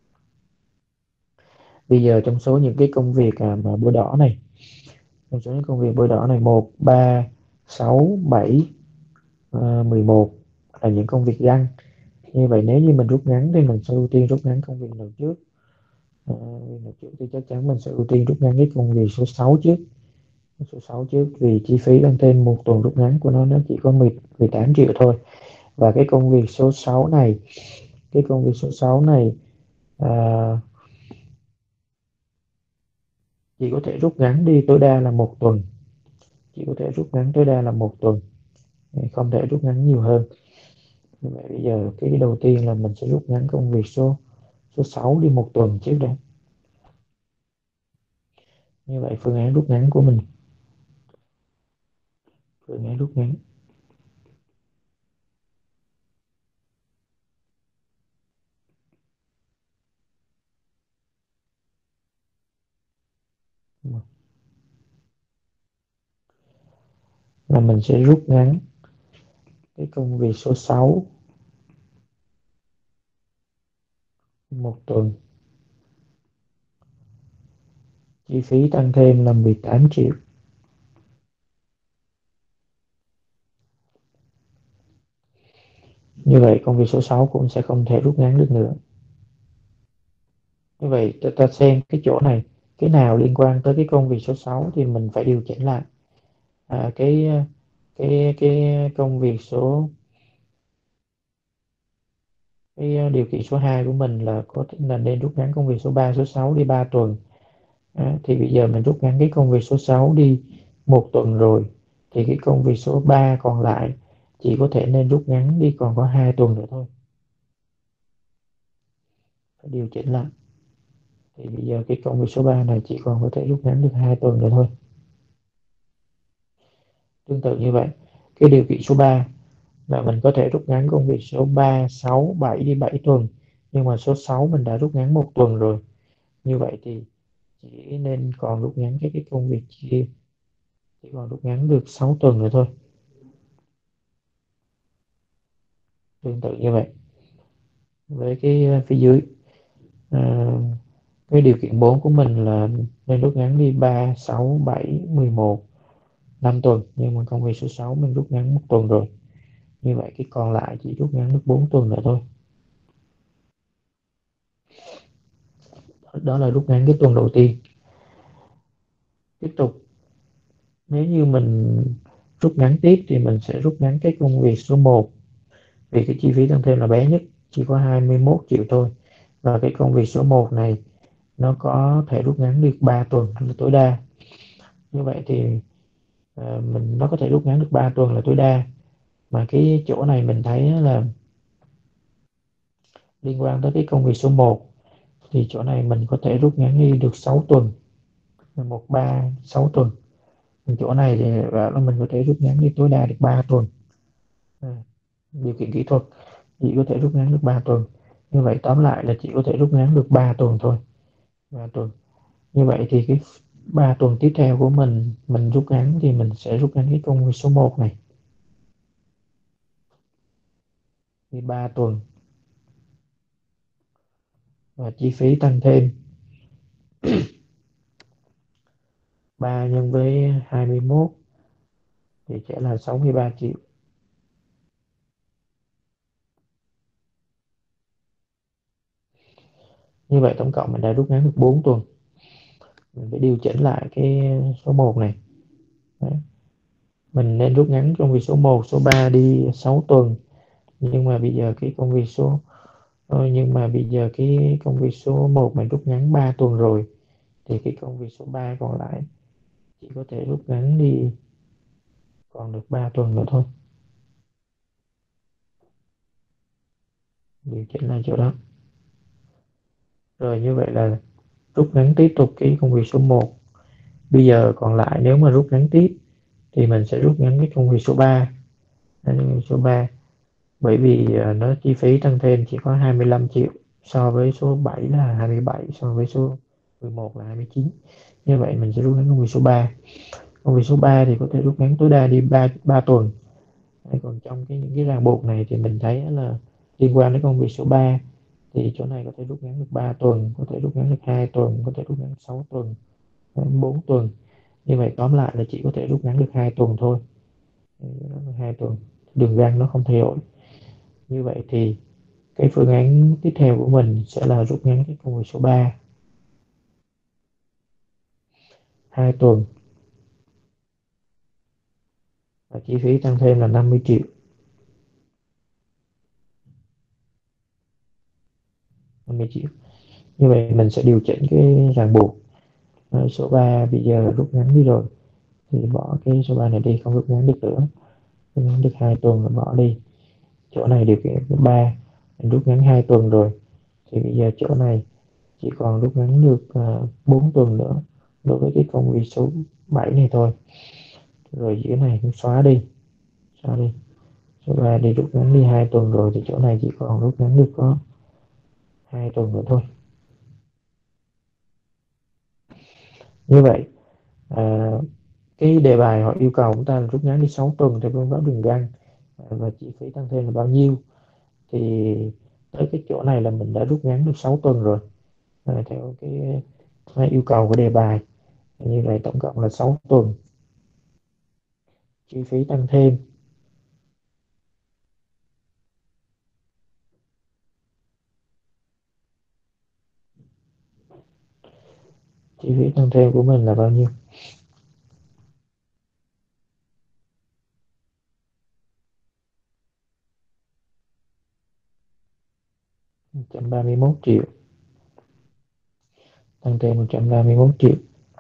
Bây giờ trong số những cái công việc mà bôi đỏ này, trong số những công việc bôi đỏ này 1, 3, 6, 7, 11 là những công việc găng. Như vậy nếu như mình rút ngắn thì mình sẽ ưu tiên rút ngắn công việc nào trước? Việc nào trước thì chắc chắn mình sẽ ưu tiên rút ngắn cái công việc số 6 trước. Số 6 trước vì chi phí tăng thêm một tuần rút ngắn của nó chỉ có 18 triệu thôi. Và cái công việc số 6 này, cái công việc số 6 này à, chỉ có thể rút ngắn đi tối đa là một tuần, chỉ có thể rút ngắn tối đa là một tuần, không thể rút ngắn nhiều hơn. Như vậy bây giờ cái đầu tiên là mình sẽ rút ngắn công việc số số 6 đi một tuần trước đây. Như vậy phương án rút ngắn của mình, phương án rút ngắn là mình sẽ rút ngắn cái công việc số 6 một tuần, chi phí tăng thêm là 18 triệu. Như vậy công việc số 6 cũng sẽ không thể rút ngắn được nữa. Như vậy ta xem cái chỗ này, cái nào liên quan tới cái công việc số 6 thì mình phải điều chỉnh lại. Cái công việc số, điều kiện số 2 của mình là có thể là nên rút ngắn công việc số 3, số 6 đi 3 tuần. Thì bây giờ mình rút ngắn cái công việc số 6 đi một tuần rồi, thì cái công việc số 3 còn lại chỉ có thể nên rút ngắn đi còn có 2 tuần nữa thôi. Phải điều chỉnh lại. Thì bây giờ cái công việc số 3 này chỉ còn có thể rút ngắn được 2 tuần nữa thôi. Tương tự như vậy, cái điều kiện số 3 là mình có thể rút ngắn công việc số 3, 6, 7 đi 7 tuần, nhưng mà số 6 mình đã rút ngắn một tuần rồi. Như vậy thì chỉ nên còn rút ngắn cái công việc kia, chỉ còn rút ngắn được 6 tuần nữa thôi. Tương tự như vậy với cái phía dưới, à, cái điều kiện 4 của mình là nên rút ngắn đi 3, 6, 7, 11, 5 tuần, nhưng mà công việc số 6 mình rút ngắn một tuần rồi. Như vậy cái còn lại chỉ rút ngắn được 4 tuần nữa thôi. Đó là rút ngắn cái tuần đầu tiên. Tiếp tục, nếu như mình rút ngắn tiếp thì mình sẽ rút ngắn cái công việc số 1, vì cái chi phí tăng thêm là bé nhất, chỉ có 21 triệu thôi. Và cái công việc số 1 này nó có thể rút ngắn được 3 tuần là tối đa. Như vậy thì nó có thể rút ngắn được 3 tuần là tối đa. Mà cái chỗ này mình thấy là liên quan tới cái công việc số 1 thì chỗ này mình có thể rút ngắn đi được 6 tuần, 1, 3, 6 tuần. Chỗ này thì là mình có thể rút ngắn đi tối đa được 3 tuần. điều kiện kỹ thuật, chỉ có thể rút ngắn được 3 tuần. Như vậy tóm lại là chỉ có thể rút ngắn được 3 tuần thôi, 3 tuần. Như vậy thì cái 3 tuần tiếp theo của mình rút ngắn thì mình sẽ rút ngắn cái công việc số 1 này. Thì 3 tuần và chi phí tăng thêm 3 nhân với 21 thì sẽ là 63 triệu. Như vậy tổng cộng mình đã rút ngắn được 4 tuần. Mình phải điều chỉnh lại cái số 1 này. Đấy. Mình nên rút ngắn công việc số 1, số 3 đi 6 tuần. Nhưng mà bây giờ cái công việc số 1 mình rút ngắn 3 tuần rồi thì cái công việc số 3 còn lại chỉ có thể rút ngắn đi còn được 3 tuần nữa thôi. Điều chỉnh lại chỗ đó. Rồi như vậy là rút ngắn tiếp tục cái công việc số 1. Bây giờ còn lại nếu mà rút ngắn tiếp thì mình sẽ rút ngắn cái công việc số 3. Số 3 bởi vì nó chi phí tăng thêm chỉ có 25 triệu so với số 7 là 27, so với số 11 là 29. Như vậy mình sẽ rút ngắn công việc số 3. Công việc số 3 thì có thể rút ngắn tối đa đi 3 tuần. Còn trong những cái ràng buộc này thì mình thấy là liên quan đến công việc số 3 thì chỗ này có thể rút ngắn được 3 tuần, có thể rút ngắn được 2 tuần, có thể rút ngắn 6 tuần, 4 tuần. Như vậy tóm lại là chỉ có thể rút ngắn được 2 tuần thôi. 2 tuần, đường găng nó không thay đổi. Như vậy thì cái phương án tiếp theo của mình sẽ là rút ngắn cái công việc số 3 2 tuần và chi phí tăng thêm là 50 triệu. 50 triệu. Như vậy mình sẽ điều chỉnh cái ràng buộc. Số 3 bây giờ rút ngắn đi rồi thì bỏ cái số 3 này đi, không rút ngắn được nữa. Rút ngắn được 2 tuần là bỏ đi. Chỗ này điều kiện thứ 3 mình rút ngắn 2 tuần rồi thì bây giờ chỗ này chỉ còn rút ngắn được 4 tuần nữa đối với cái công việc số 7 này thôi. Rồi dưới này cũng xóa đi. Số 3 đi, rút ngắn đi 2 tuần rồi thì chỗ này chỉ còn rút ngắn được có 2 tuần nữa thôi. Như vậy cái đề bài họ yêu cầu chúng ta là rút ngắn đi 6 tuần theo phương pháp đường găng, và chi phí tăng thêm là bao nhiêu. Thì tới cái chỗ này là mình đã rút ngắn được 6 tuần rồi, theo cái yêu cầu của đề bài. Như vậy tổng cộng là 6 tuần. Chi phí tăng thêm của mình là bao nhiêu? 131 triệu. Tăng thêm 131 triệu.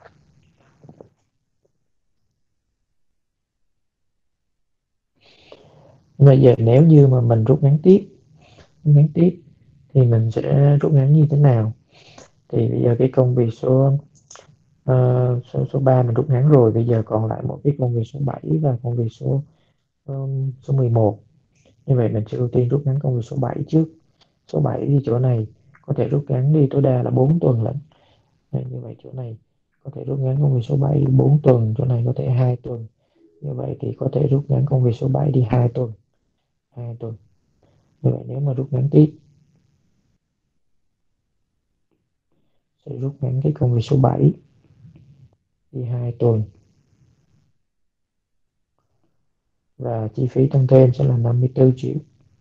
Bây giờ nếu như mà mình rút ngắn tiếp thì mình sẽ rút ngắn như thế nào? Thì bây giờ cái công việc số 3 mình rút ngắn rồi, bây giờ còn lại một cái công việc số 7 và công việc số 11. Như vậy mình sẽ ưu tiên rút ngắn công việc số 7 trước. Số 7 thì chỗ này có thể rút ngắn đi tối đa là 4 tuần lận. Như vậy chỗ này có thể rút ngắn công việc số 7 4 tuần, chỗ này có thể 2 tuần. Như vậy thì có thể rút ngắn công việc số 7 đi 2 tuần. 2 tuần. Như vậy nếu mà rút ngắn tiếp sẽ rút ngắn cái công việc số 7 đi 2 tuần và chi phí tăng thêm sẽ là 54 triệu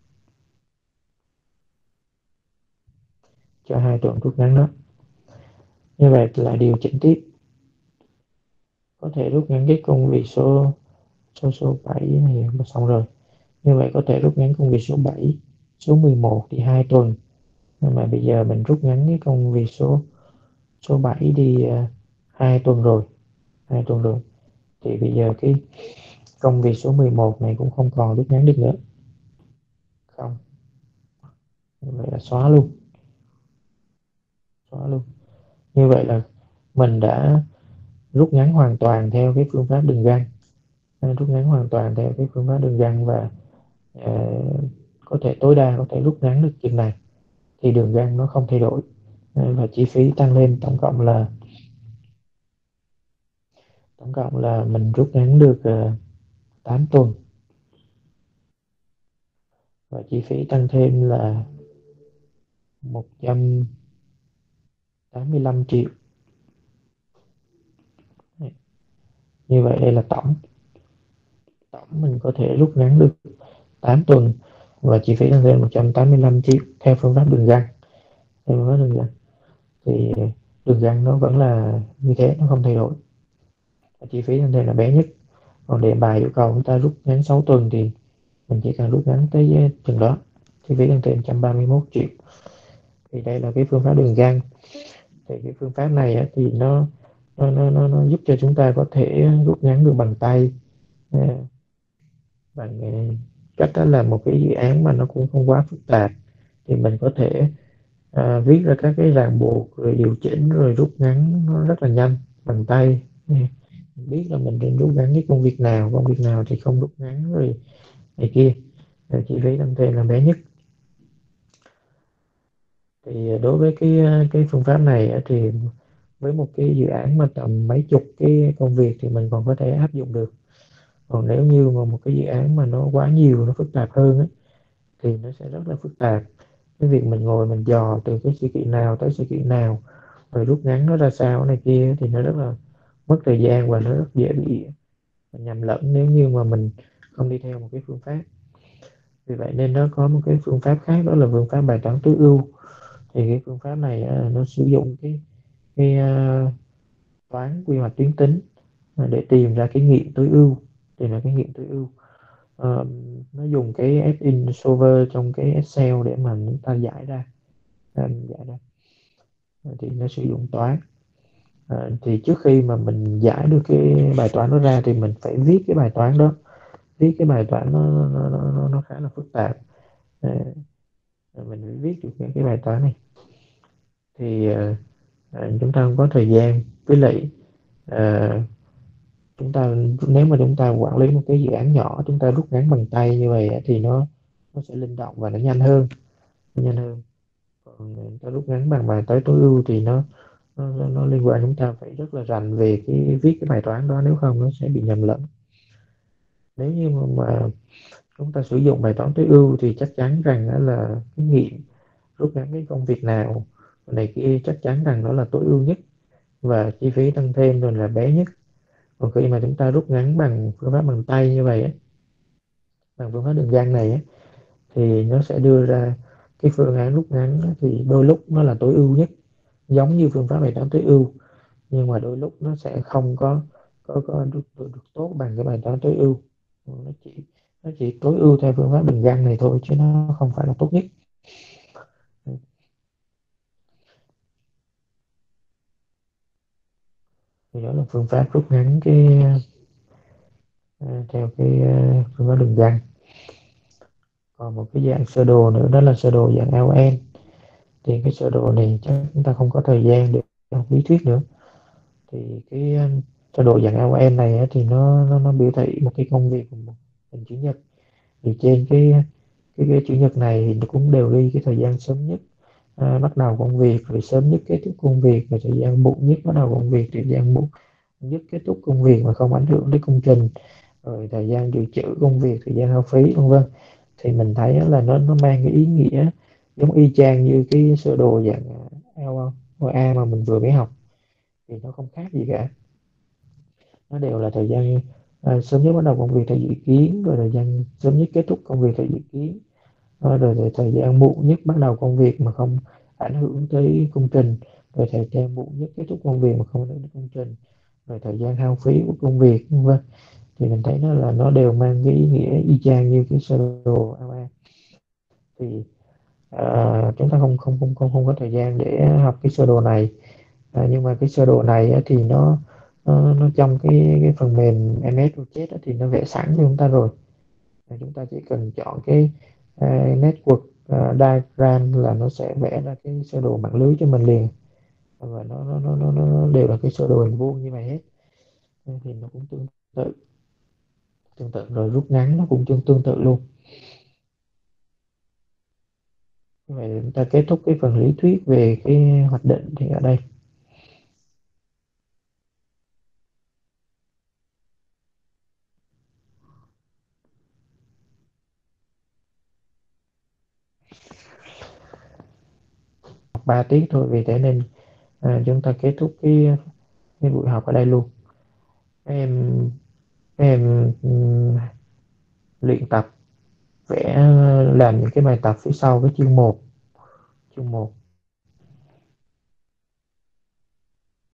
cho 2 tuần rút ngắn đó. Như vậy là điều chỉnh tiếp, có thể rút ngắn cái công việc số 7 này xong rồi. Như vậy có thể rút ngắn công việc số 7, số 11 thì 2 tuần. Nhưng mà bây giờ mình rút ngắn cái công việc số 7 đi 2 tuần rồi. 2 tuần rồi. Thì bây giờ cái công việc số 11 này cũng không còn rút ngắn được nữa. Không. Như vậy là xóa luôn. Như vậy là mình đã rút ngắn hoàn toàn theo cái phương pháp đường găng. Rút ngắn hoàn toàn theo cái phương pháp đường găng và ờ, có thể tối đa có thể rút ngắn được chừng này thì đường găng nó không thay đổi. Và chi phí tăng lên tổng cộng là mình rút ngắn được 8 tuần, và chi phí tăng thêm là 185 triệu. Như vậy đây là tổng tổng mình có thể rút ngắn được 8 tuần, và chi phí tăng thêm 185 triệu theo phương pháp đường găng. Theo phương pháp đường găng thì đường găng nó vẫn là như thế, nó không thay đổi, và chi phí tăng thêm là bé nhất. Còn để bài yêu cầu chúng ta rút ngắn 6 tuần thì mình chỉ cần rút ngắn tới chừng đó, chi phí tăng thêm 131 triệu. Thì đây là cái phương pháp đường găng. Thì cái phương pháp này á, thì nó giúp cho chúng ta có thể rút ngắn được bằng tay, à, bằng cách đó là một cái dự án mà nó cũng không quá phức tạp, thì mình có thể viết ra các cái ràng buộc rồi điều chỉnh rồi rút ngắn nó rất là nhanh bằng tay. Mình biết là mình nên rút ngắn cái công việc nào thì không rút ngắn rồi này kia. Rồi chi phí tăng thêm là bé nhất. Thì đối với cái phương pháp này á, thì với một cái dự án mà tầm mấy chục cái công việc thì mình còn có thể áp dụng được. Còn nếu như mà một cái dự án mà nó quá nhiều, nó phức tạp hơn á, thì nó sẽ rất là phức tạp. Cái việc mình ngồi mình dò từ cái sự kiện nào tới sự kiện nào rồi rút ngắn nó ra sao này kia thì nó rất là mất thời gian, và nó rất dễ bị nhầm lẫn nếu như mà mình không đi theo một cái phương pháp. Vì vậy nên nó có một cái phương pháp khác, đó là phương pháp bài toán tối ưu. Thì cái phương pháp này nó sử dụng cái toán quy hoạch tuyến tính để tìm ra cái nghiệm tối ưu. Tìm ra cái nghiệm tối ưu. Ờ, nó dùng cái F-in solver trong cái Excel để mà chúng ta giải ra. Giải ra thì nó sử dụng toán. Thì trước khi mà mình giải được cái bài toán đó ra thì mình phải viết cái bài toán đó. Viết cái bài toán nó khá là phức tạp. Ờ, mình phải viết được cái bài toán này thì chúng ta không có thời gian. Với lại ờ, chúng ta, nếu mà chúng ta quản lý một cái dự án nhỏ, chúng ta rút ngắn bằng tay như vậy thì nó sẽ linh động và nó nhanh hơn. Còn chúng ta rút ngắn bằng bài toán tối ưu thì nó liên quan, chúng ta phải rất là rành về cái viết cái bài toán đó, nếu không nó sẽ bị nhầm lẫn. Nếu như mà chúng ta sử dụng bài toán tối ưu thì chắc chắn rằng đó là cái nghiệm rút ngắn cái công việc nào này kia chắc chắn rằng nó là tối ưu nhất, và chi phí tăng thêm rồi là bé nhất. Còn khi mà chúng ta rút ngắn bằng phương pháp bằng tay như vậy á, bằng phương pháp đường găng này á, thì nó sẽ đưa ra cái phương án rút ngắn á, thì đôi lúc nó là tối ưu nhất, giống như phương pháp bài toán tối ưu, nhưng mà đôi lúc nó sẽ không có được tốt bằng cái bài toán tối ưu. Nó chỉ tối ưu theo phương pháp đường găng này thôi, chứ nó không phải là tốt nhất. Thì đó là phương pháp rút ngắn theo cái phương pháp đường găng. Còn một cái dạng sơ đồ nữa, đó là sơ đồ dạng LN. Thì cái sơ đồ này chắc chúng ta không có thời gian để học lý thuyết nữa. Thì cái sơ đồ dạng LN này á, thì nó biểu thị một cái công việc, một hình chữ nhật. Thì trên cái chữ nhật này thì nó cũng đều ghi cái thời gian sớm nhất bắt đầu công việc, rồi sớm nhất kết thúc công việc, rồi thời gian muộn nhất bắt đầu công việc, thời gian muộn nhất kết thúc công việc mà không ảnh hưởng đến công trình, rồi thời gian dự trữ công việc, thời gian hao phí, vân vân. Thì mình thấy là nó mang cái ý nghĩa giống y chang như cái sơ đồ dạng LA mà mình vừa mới học, thì nó không khác gì cả. Nó đều là thời gian sớm nhất bắt đầu công việc theo dự kiến, rồi thời gian sớm nhất kết thúc công việc theo dự kiến, rồi thời gian muộn nhất bắt đầu công việc mà không ảnh hưởng tới công trình, rồi thời gian muộn nhất kết thúc công việc mà không ảnh hưởng đến công trình, rồi thời gian hao phí của công việc, vân vân. Thì mình thấy nó đều mang cái ý nghĩa y chang như cái sơ đồ LA. Thì chúng ta không có thời gian để học cái sơ đồ này. Nhưng mà cái sơ đồ này á, thì nó trong cái phần mềm MS Project á, thì nó vẽ sẵn cho chúng ta rồi. Chúng ta chỉ cần chọn cái network diagram là nó sẽ vẽ ra cái sơ đồ mạng lưới cho mình liền, và nó đều là cái sơ đồ hình vuông như vậy hết. Thì nó cũng tương tự, rồi rút ngắn nó cũng tương tự luôn. Như vậy chúng ta kết thúc cái phần lý thuyết về cái hoạch định thì ở đây. Học 3 tiết thôi, vì thế nên chúng ta kết thúc cái buổi học ở đây luôn. Các em luyện tập vẽ, làm những cái bài tập phía sau cái chương 1.